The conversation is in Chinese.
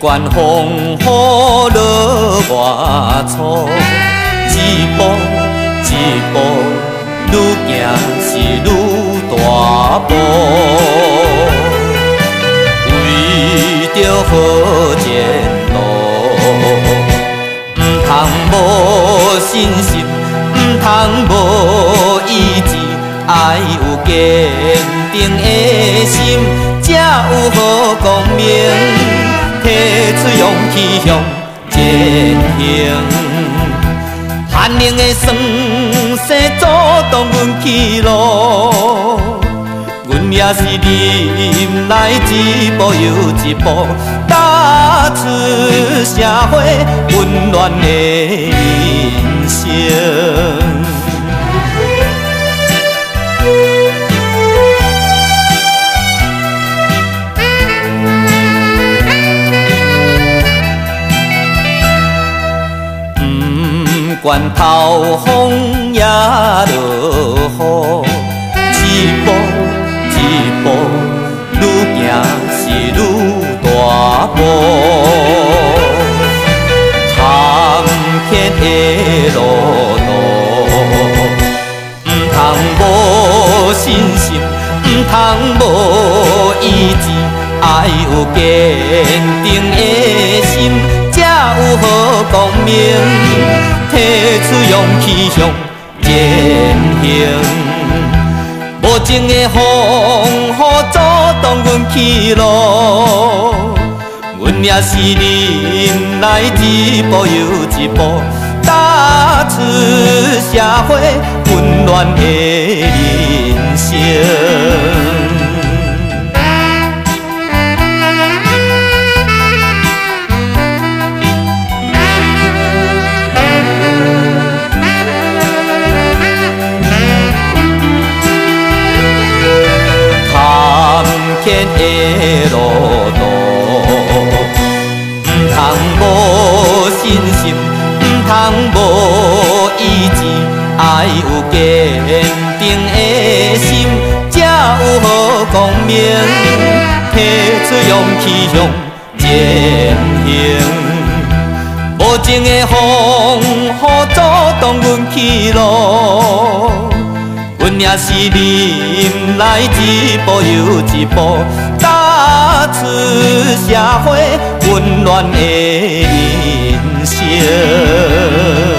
管风雨落偌粗，一步一步，愈行是愈大步。为着好前路，唔通无信心，唔通无意志，爱有坚定的心，才有好光明。提出勇气向前行，寒冷的霜雪阻挡阮去路，阮也是忍来一步又一步，踏出社会温暖的人生。管透风也落雨，一步一步，愈行是愈大步。坎坷的路途，唔通无信心，唔通无意志，爱有坚定的心，才有好光明。提出勇气向前行，无情的风雨阻挡阮去路，阮也是忍来一步又一步，踏出社会温暖的人生。艰的路途，唔通无信心，唔通无意志，爱有坚定的心，才有好光明。提出勇气向前行，无情的风雨阻挡阮去路。阮也是忍来一步又一步，踏出社会温暖的人生。